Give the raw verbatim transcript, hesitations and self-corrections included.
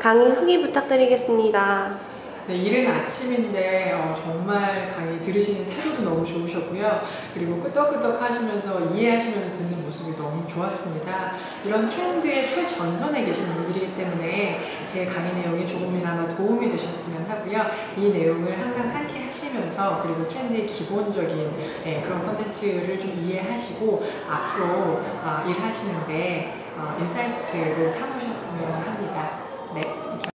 강의 후기 부탁드리겠습니다. 네, 이른 아침인데 어, 정말 강의 들으시는 태도도 너무 좋으셨고요. 그리고 끄덕끄덕 하시면서 이해하시면서 듣는 모습이 너무 좋았습니다. 이런 트렌드의 최전선에 계신 분들이기 때문에 제 강의 내용이 조금이나마 도움이 되셨으면 하고요. 이 내용을 항상 상기하시면서 그리고 트렌드의 기본적인 예, 그런 콘텐츠를 좀 이해하시고 앞으로 어, 일하시는데 어, 인사이트를 삼으셨으면 합니다. 네.